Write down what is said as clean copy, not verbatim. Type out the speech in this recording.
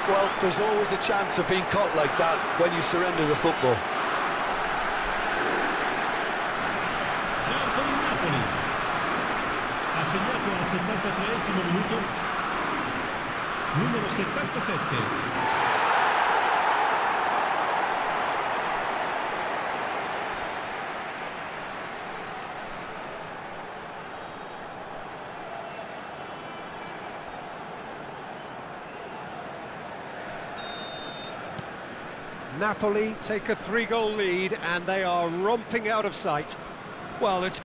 Well, there's always a chance of being caught like that when you surrender the football. Ha segnato al 73esimo minuto numero 77. Napoli take a 3-goal lead and they are romping out of sight. Well, it's